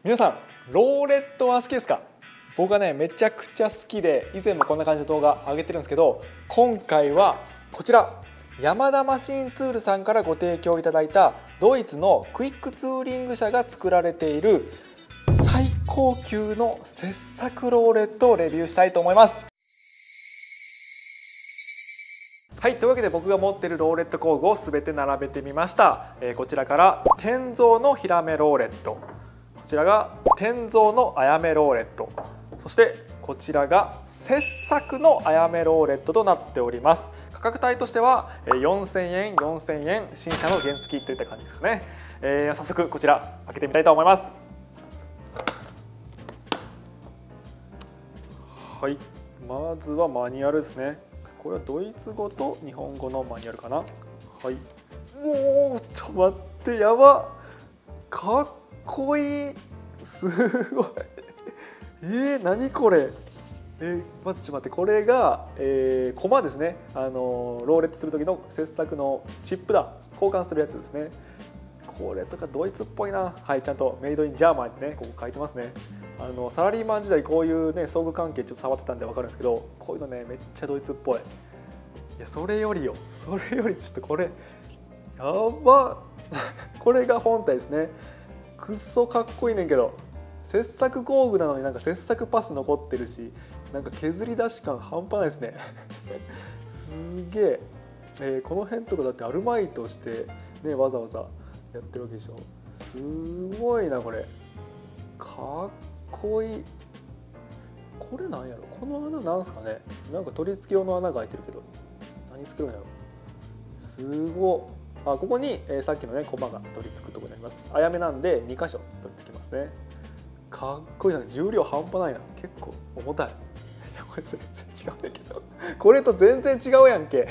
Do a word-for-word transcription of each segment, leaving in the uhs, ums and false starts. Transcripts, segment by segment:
皆さんローレットは好きですか？僕はねめちゃくちゃ好きで、以前もこんな感じの動画上げてるんですけど、今回はこちらヤマダマシンツールさんからご提供いただいたドイツのクイックツーリング社が作られている最高級の切削ローレットをレビューしたいと思います。はい、というわけで僕が持っているローレット工具を全て並べてみました。えー、こちらから天蔵のヒラメローレット、こちらが天蔵のあやめローレット、そしてこちらが切削のあやめローレットとなっております。価格帯としてはよんせんえん、よんせんえん、新車の原付といった感じですかね。えー、早速こちら開けてみたいと思います。はい、まずはマニュアルですね。これはドイツ語と日本語のマニュアルかな。はい。おお、ちょっと待って、やば。かっこいい。すごい。えー、何これ。えー、まずちょっと待って、これが、えー、コマですね。あのローレットする時の切削のチップだ。交換するやつですね。これとかドイツっぽいな。はい、ちゃんとメイドインジャーマンってね、ここ書いてますね。あのサラリーマン時代こういうね装具関係ちょっと触ってたんで分かるんですけど、こういうのねめっちゃドイツっぽい。いやそれよりよ、それよりちょっとこれやばこれが本体ですね。くっそかっこいいねんけど、切削工具なのになんか切削パス残ってるし、なんか削り出し感半端ないですねすげえ。えー、この辺とかだってアルマイトしてねわざわざやってるわけでしょ。すごいなこれ。かっこいい。これなんやろ、この穴なんすかね。なんか取り付け用の穴が開いてるけど何作るんやろ。すごい。あ、ここに、えー、さっきのねコマが取り付くところになります。あやめなんでに箇所取り付きますね。かっこいいな。重量半端ないな。結構重たいこれ全然違うんだけどこれと全然違うやんけ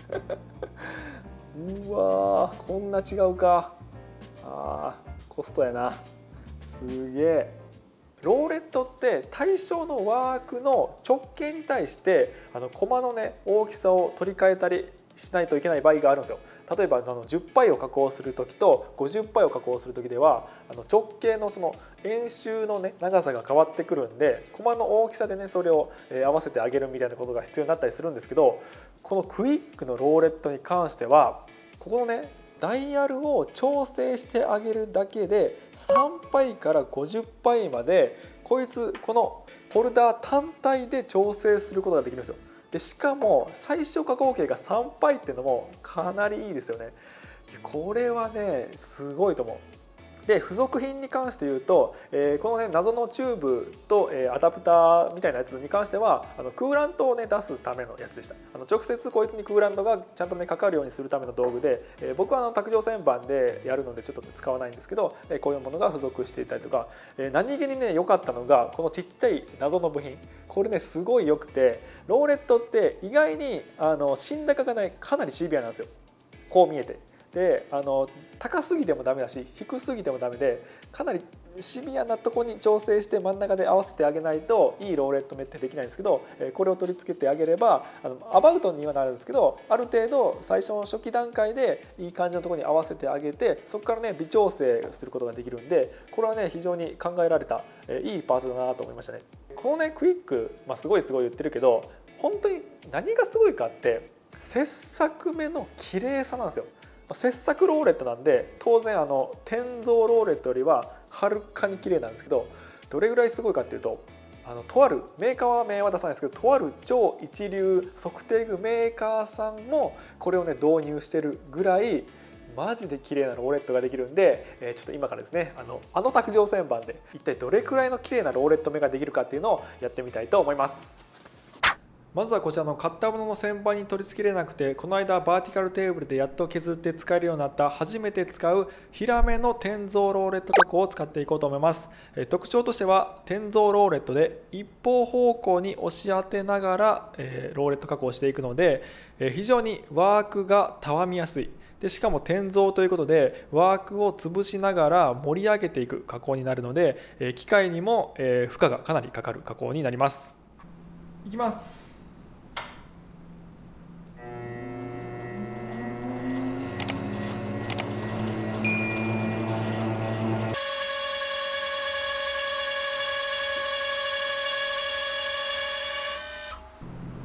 うわー、こんな違うか。あー、コストやな。すげえ。ローレットって対象のワークの直径に対してあのコマのね大きさを取り替えたりしないといけない場合があるんですよ。例えばあのじゅっパイを加工する時とごじゅっパイを加工する時ではあの直径のその円周のね長さが変わってくるんで、コマの大きさでねそれを合わせてあげるみたいなことが必要になったりするんですけど、このクイックのローレットに関してはここのねダイヤルを調整してあげるだけでさんパイからごじゅっパイまでこいつこのホルダー単体で調整することができるんですよ。でしかも最小化合計がさんパイっていうのもかなりいいですよね。これはねすごいと思う。で付属品に関して言うと、えー、このね謎のチューブと、えー、アダプターみたいなやつに関してはあのクーラントをね出すためのやつでした。あの直接こいつにクーラントがちゃんとねかかるようにするための道具で、えー、僕はあの卓上旋盤でやるのでちょっと使わないんですけど、えー、こういうものが付属していたりとか、えー、何気にね良かったのがこのちっちゃい謎の部品、これねすごい良くて、ローレットって意外にあの芯高がねかなりシビアなんですよ。こう見えて。であの高すぎてもダメだし低すぎてもダメで、かなりシビアなとこに調整して真ん中で合わせてあげないといいローレット目ってできないんですけど、これを取り付けてあげればあのアバウトにはなるんですけど、ある程度最初の初期段階でいい感じのところに合わせてあげて、そこからね微調整することができるんで、これはね非常に考えられたいいパーツだなと思いましたね。このねクイック、まあ、すごいすごい言ってるけど、本当に何がすごいかって切削目の綺麗さなんですよ。切削ローレットなんで当然あの天蔵ローレットよりははるかに綺麗なんですけど、どれぐらいすごいかっていうと、あのとあるメーカーは名は出さないですけど、とある超一流測定具メーカーさんもこれをね導入してるぐらいマジで綺麗なローレットができるんで、えー、ちょっと今からですねあのあの卓上旋盤で一体どれくらいの綺麗なローレット目ができるかっていうのをやってみたいと思います。まずはこちらの買ったものの旋盤に取り付けれなくて、この間バーティカルテーブルでやっと削って使えるようになった初めて使うヒラメの天蔵ローレット加工を使っていこうと思います。え特徴としては天蔵ローレットで一方方向に押し当てながら、えー、ローレット加工をしていくので、えー、非常にワークがたわみやすい。でしかも天蔵ということでワークを潰しながら盛り上げていく加工になるので、えー、機械にも、えー、負荷がかなりかかる加工になります。いきます。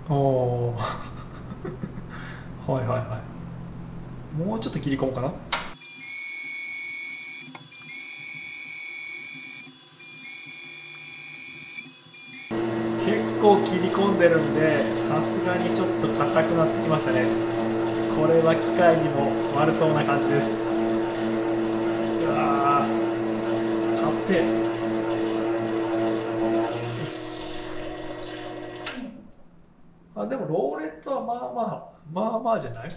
おおはいはいはい、もうちょっと切り込もうかな。結構切り込んでるんで、さすがにちょっと硬くなってきましたね。これは機械にも悪そうな感じです。うわー、硬い。よし。あ、でもローレットはまあまあまあまあじゃない？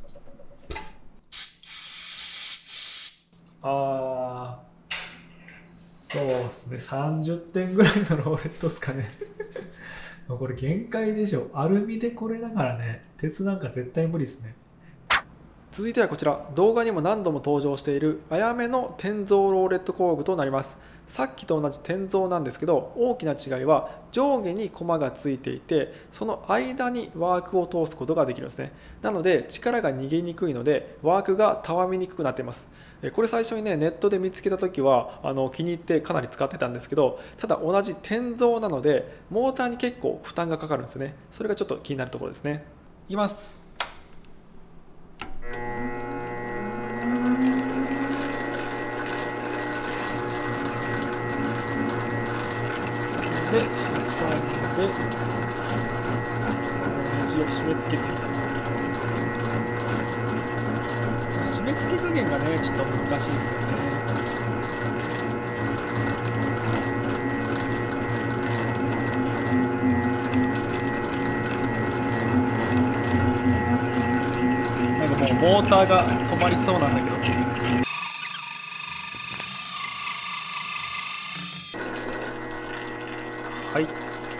ああ、そうですね、さんじゅってんぐらいのローレットですかねこれ限界でしょ。アルミでこれだからね、鉄なんか絶対無理ですね。続いてはこちら、動画にも何度も登場しているあやめの転造ローレット工具となります。さっきと同じ転造なんですけど、大きな違いは上下にコマがついていて、その間にワークを通すことができるんですね。なので力が逃げにくいのでワークがたわみにくくなっています。これ最初にねネットで見つけた時はあの気に入ってかなり使ってたんですけど、ただ同じ転造なのでモーターに結構負担がかかるんですよね。それがちょっと気になるところですね。いきます。で、挟んでネジを締め付けていくと。締め付け加減がねちょっと難しいですよね。なんかもうモーターが止まりそうなんだけど。はい。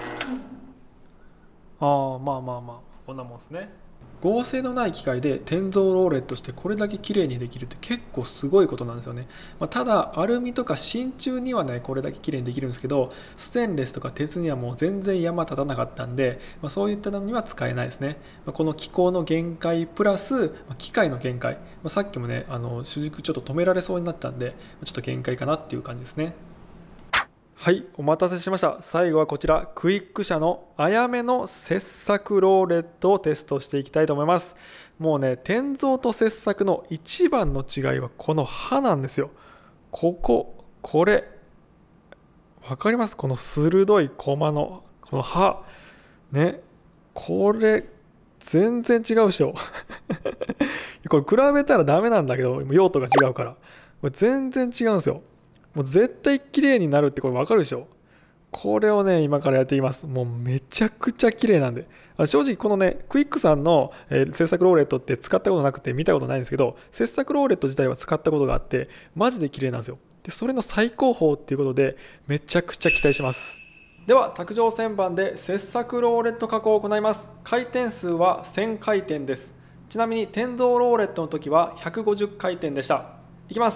ああ、まあまあまあこんなもんですね。合成のない機械で転造ローレットしてこれだけ綺麗にできるって結構すごいことなんですよね。まあ、ただアルミとか真鍮にはねこれだけ綺麗にできるんですけど、ステンレスとか鉄にはもう全然山立たなかったんで、まあ、そういったのには使えないですね。まあ、この機構の限界プラス、まあ、機械の限界、まあ、さっきもねあの主軸ちょっと止められそうになったんでちょっと限界かなっていう感じですね。はい、お待たせしました。最後はこちらクイック社のあやめの切削ローレットをテストしていきたいと思います。もうね転造と切削の一番の違いはこの刃なんですよ。こここれわかります？この鋭いコマのこの刃ね、これ全然違うでしょこれ比べたらダメなんだけど用途が違うからこれ全然違うんですよ。もう絶対綺麗になるってこれ分かるでしょ。これをね今からやっていきます。もうめちゃくちゃ綺麗なんで、正直このねクイックさんの、えー、切削ローレットって使ったことなくて見たことないんですけど、切削ローレット自体は使ったことがあってマジで綺麗なんですよ。でそれの最高峰っていうことでめちゃくちゃ期待します。では卓上旋盤で切削ローレット加工を行います。回転数はせん回転です。ちなみに転造ローレットの時はひゃくごじゅっかいてんでした。いきます。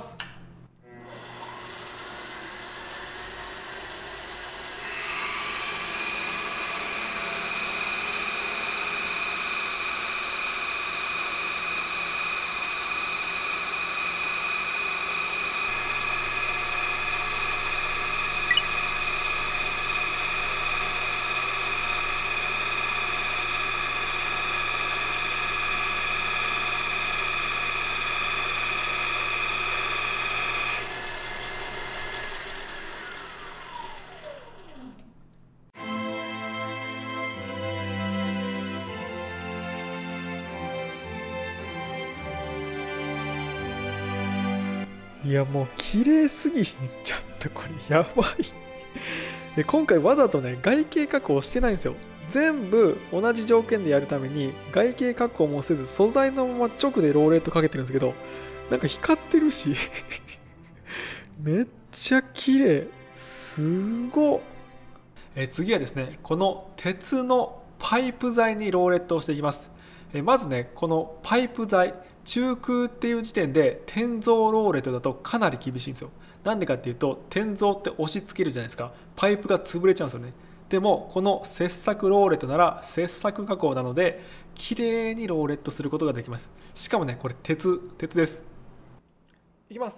いやもう綺麗すぎひん？ちょっとこれやばいで今回わざとね外形加工してないんですよ。全部同じ条件でやるために外形加工もせず素材のまま直でローレットかけてるんですけど、なんか光ってるしめっちゃ綺麗、すごっ。え次はですねこの鉄のパイプ材にローレットをしていきます。えまずねこのパイプ材中空っていう時点で転造ローレットだとかなり厳しいんですよ。なんでかっていうと転造って押し付けるじゃないですか。パイプが潰れちゃうんですよね。でもこの切削ローレットなら切削加工なので綺麗にローレットすることができます。しかもねこれ鉄鉄です。いきます。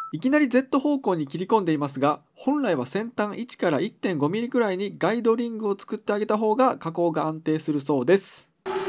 いきなり Z 方向に切り込んでいますが、本来は先端いちから いってんごミリくらいにガイドリングを作ってあげた方が加工が安定するそうです。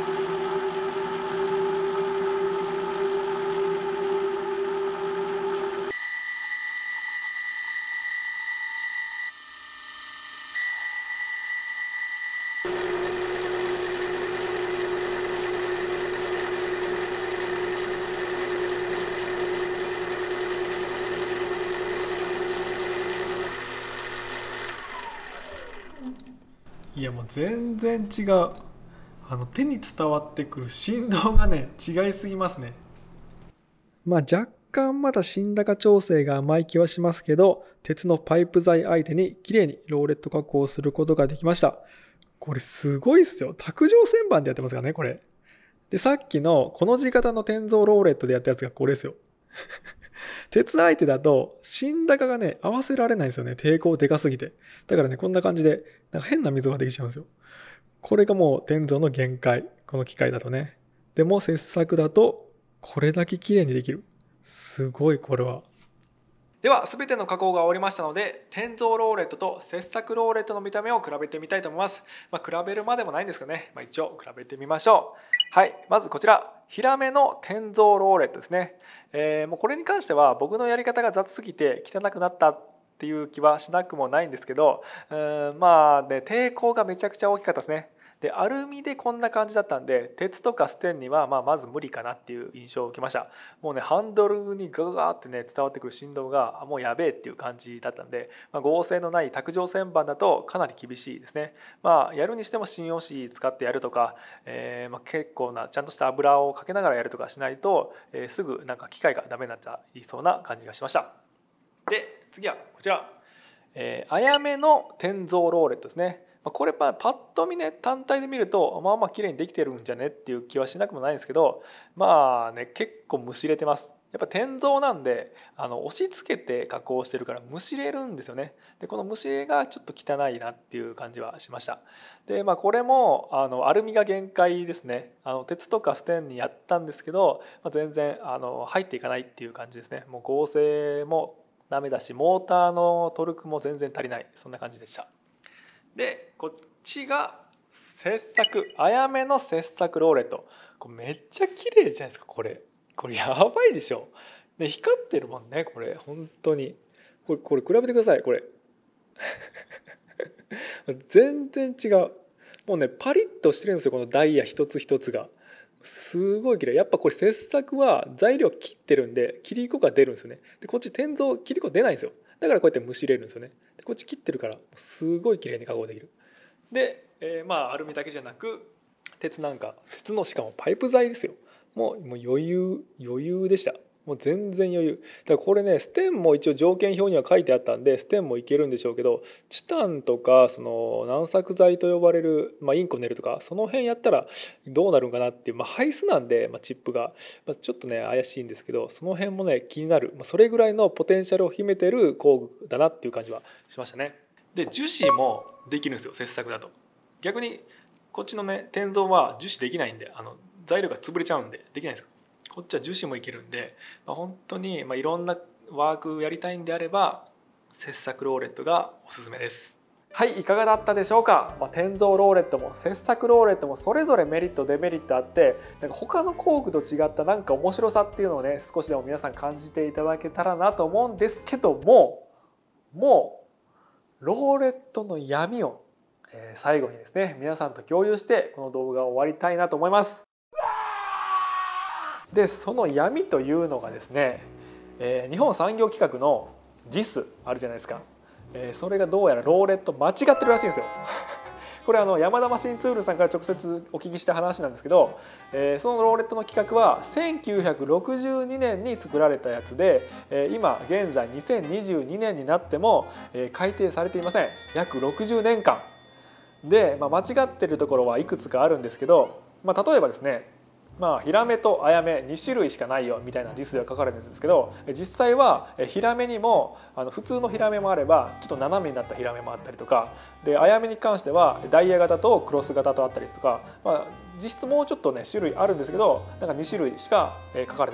いやもう全然違う。あの手に伝わってくる振動がね違いすぎますね。まあ若干まだ芯高調整が甘い気はしますけど、鉄のパイプ材相手に綺麗にローレット加工をすることができました。これすごいっすよ。卓上旋盤でやってますからねこれ。でさっきのこの字型の天井ローレットでやったやつがこれですよ。鉄相手だと芯高がね合わせられないんですよね。抵抗でかすぎて。だからねこんな感じでなんか変な溝ができちゃうんですよ。これがもう天井の限界。この機械だとね。でも切削だとこれだけ綺麗にできる。すごいこれは。では全ての加工が終わりましたので、天井ローレットと切削ローレットの見た目を比べてみたいと思います。まあ、比べるまでもないんですけどね、まあ、一応比べてみましょう。はい、まずこちらヒラメの天井ローレットですね。えー、もうこれに関しては僕のやり方が雑すぎて汚くなったっていう気はしなくもないんですけど、うーんまあね抵抗がめちゃくちゃ大きかったですね。でアルミでこんな感じだったんで、鉄とかステンにはまあまず無理かなっていう印象を受けました。もうねハンドルにガガガーってね伝わってくる振動がもうやべえっていう感じだったんで、まあ、合成のない卓上旋盤だとかなり厳しいですね。まあやるにしても芯押し使ってやるとか、えーまあ、結構なちゃんとした油をかけながらやるとかしないと、えー、すぐなんか機械がダメになっちゃいそうな感じがしました。で次はこちら、えー、あやめの天井ローレットですね。これパッと見ね単体で見るとまあまあ綺麗にできてるんじゃねっていう気はしなくもないんですけど、まあね結構むしれてます。やっぱ天井なんであの押し付けて加工してるからむしれるんですよね。でこのむしれがちょっと汚いなっていう感じはしました。でまあこれもあのアルミが限界ですね。あの鉄とかステンにやったんですけど、まあ、全然あの入っていかないっていう感じですね。もう合成もダメだしモーターのトルクも全然足りない、そんな感じでした。でこっちが切削あやめの切削ローレット。これめっちゃ綺麗じゃないですか。これこれやばいでしょ。で光ってるもんねこれ本当に。これこれ比べてくださいこれ全然違う。もうねパリッとしてるんですよこのダイヤ一つ一つが。すごい綺麗。やっぱこれ切削は材料切ってるんで切り子が出るんですよね。でこっち天井切り子出ないんですよ。だからこうやってむしれるんですよね。でこっち切ってるからすごい綺麗に加工できる。で、えー、まあアルミだけじゃなく鉄なんか鉄のしかもパイプ材ですよ。もうもう余裕余裕でした。もう全然余裕。だからこれねステンも一応条件表には書いてあったんでステンもいけるんでしょうけど、チタンとかその軟削材と呼ばれる、まあ、インコネルとかその辺やったらどうなるんかなっていう、まあ、ハイスなんで、まあ、チップが、まあ、ちょっとね怪しいんですけど、その辺もね気になる、まあ、それぐらいのポテンシャルを秘めてる工具だなっていう感じはしましたね。で樹脂もできるんですよ切削だと。逆にこっちのね天井は樹脂できないんで、あの材料が潰れちゃうんでできないんですよ。こっちは樹脂もいけるんで、まあ、本当にまあいろんなワークやりたいんであれば切削ローレットがおすすめです。はい、いかがだったでしょうか。まあ、天井ローレットも切削ローレットもそれぞれメリットデメリットあって、なんか他の工具と違ったなんか面白さっていうのをね少しでも皆さん感じていただけたらなと思うんですけども、もうローレットの闇を最後にですね皆さんと共有してこの動画を終わりたいなと思います。でその闇というのがですね、えー、日本産業規格の ジス あるじゃないですか、えー、それがどうやらローレット間違ってるらしいんですよこれあの山田マシンツールさんから直接お聞きした話なんですけど、えー、そのローレットの規格はせんきゅうひゃくろくじゅうにねんに作られたやつで、えー、今現在にせんにじゅうにねんになっても、えー、改定されていません。約ろくじゅうねんかんで、まあ、間違ってるところはいくつかあるんですけど、まあ、例えばですね、まあ、ヒラメとアヤメに種類しかないよみたいなジスでは書かれてるんですけど、実際はヒラメにもあの普通のヒラメもあればちょっと斜めになったヒラメもあったりとかで、アヤメに関してはダイヤ型とクロス型とあったりとか、まあ、実質もうちょっとね種類あるんですけどなんかに種類しか書かれてない。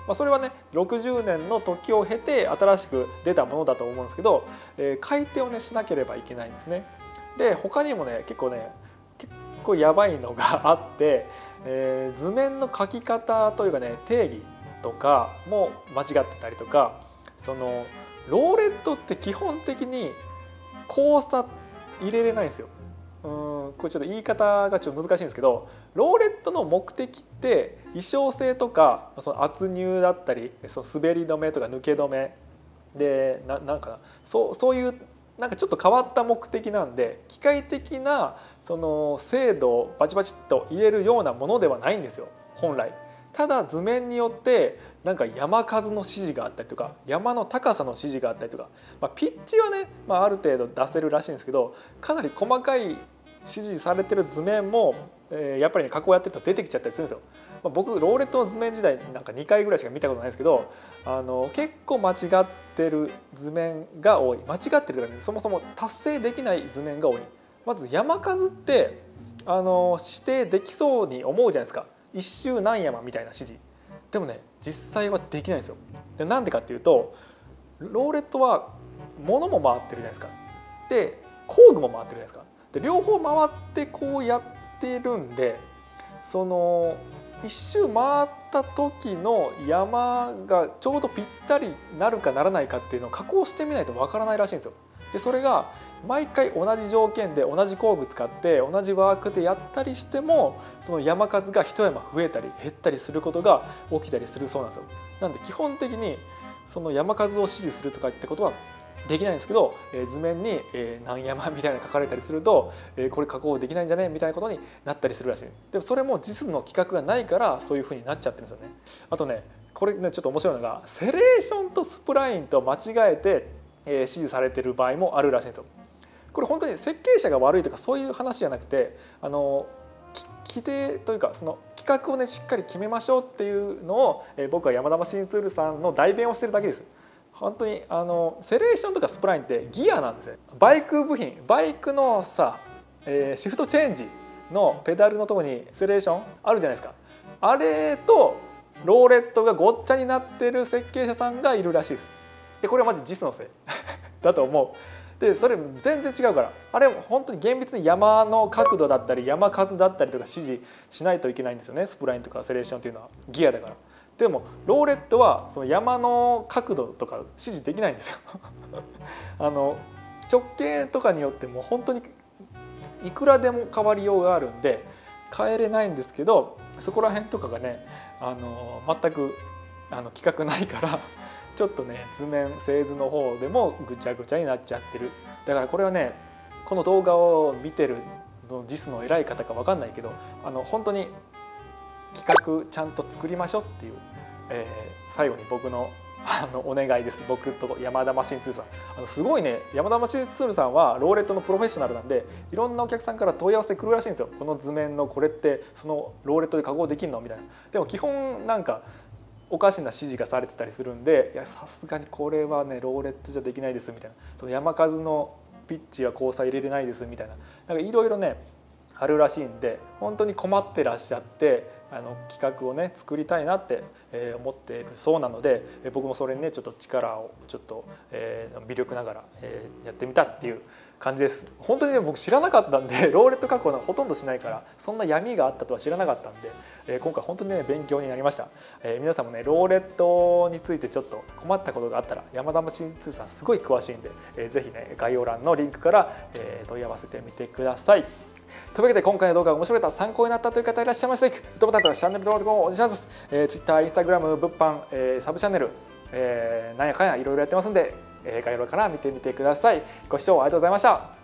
まあ、それはねろくじゅうねんの時を経て新しく出たものだと思うんですけど、えー、改訂をねしなければいけないんですね。で他にもね結構ね結構やばいのがあって、えー、図面の描き方というかね定義とかも間違ってたりとか、そのローレットって基本的に交差入れれないんですよ。うんこれちょっと言い方がちょっと難しいんですけど、ローレットの目的って衣装性とかその圧入だったりその滑り止めとか抜け止めで な, なんかそうそういうなんかちょっと変わった目的なんで、機械的なその精度をバチバチっと入れるようなものではないんですよ本来。ただ図面によってなんか山数の指示があったりとか山の高さの指示があったりとか、まあ、ピッチはね、まあ、ある程度出せるらしいんですけど、かなり細かい指示されてる図面も、えー、やっぱりね加工やってると出てきちゃったりするんですよ。まあ、僕ローレットの図面時代なんかにかいぐらいしか見たことないですけど、あの結構間違ってる図面が多い。間違ってるとかね、そもそも達成できない図面が多い。まず山数ってあの指定できそうに思うじゃないですか。一周何山みたいな指示。でもね実際はできないんですよ。でなんでかっていうとローレットは物も回ってるじゃないですか。で工具も回ってるじゃないですか。で両方回ってこうやってるんで、その一周回った時の山がちょうどぴったりなるかならないかっていうのを加工してみないとわからないらしいんですよ。でそれが毎回同じ条件で同じ工具使って同じワークでやったりしても、その山数が一山増えたり減ったりすることが起きたりするそうなんですよ。なんで基本的にその山数を指示するとかってことはできないんですけど、えー、図面に、えー、何山みたいなの書かれたりすると、えー、これ加工できないんじゃねみたいなことになったりするらしい。でもそれも実の規格がないからそういうふうになっちゃってるんですよね。あとねこれねちょっと面白いのがセレーションとスプラインと間違えて、えー、指示されてる場合もあるらしいんですよ。これ本当に設計者が悪いとかそういう話じゃなくて、あの規定というかその規格をねしっかり決めましょうっていうのを、えー、僕は山田マシンツールさんの代弁をしてるだけです。本当にあのセレーションとかスプラインってギアなんですよ。バイク部品、バイクのさ、えー、シフトチェンジのペダルのところにセレーションあるじゃないですか。あれとローレットがごっちゃになってる設計者さんがいるらしいです。でこれはマジ実のせいだと思う。でそれ全然違うから、あれ本当に厳密に山の角度だったり山数だったりとか指示しないといけないんですよね。スプラインとかセレーションというのはギアだから。でもローレットはその山の角度とか指示できないんですよあの直径とかによっても本当にいくらでも変わりようがあるんで変えれないんですけど、そこら辺とかがねあの全くあの規格ないからちょっとね図面製図の方でもぐちゃぐちゃになっちゃってる。だからこれはねこの動画を見てるの実の偉い方か分かんないけど、あの本当に企画ちゃんと作りましょうっていう、えー、最後に僕のあのお願いです。僕と山田マシンツールさん、あのすごいね山田マシンツールさんはローレットのプロフェッショナルなんでいろんなお客さんから問い合わせ来るらしいんですよ。この図面のこれってそのローレットで加工できるのみたいな。でも基本なんかおかしな指示がされてたりするんで、いやさすがにこれはねローレットじゃできないですみたいな、その山数のピッチは交差入れれないですみたいな、なんかいろいろねあるらしいんで、本当に困ってらっしゃってあの企画をね作りたいなって思っているそうなので、僕もそれにねちょっと力をちょっと、えー、微力ながら、えー、やってみたっていう感じです。本当にね僕知らなかったんでローレット加工なんかほとんどしないからそんな闇があったとは知らなかったんで、えー、今回本当にね勉強になりました。えー、皆さんもねローレットについてちょっと困ったことがあったら山田マシンツールさんすごい詳しいんで、えー、ぜひね概要欄のリンクから、えー、問い合わせてみてください。というわけで今回の動画が面白かった、参考になったという方いらっしゃいましたら、グッドボタンとチャンネル登録をお願いします。えー、Twitter、Instagram、物販、えー、サブチャンネル、えー、なんやかんやいろいろやってますんで、えー、概要欄から見てみてください。ご視聴ありがとうございました。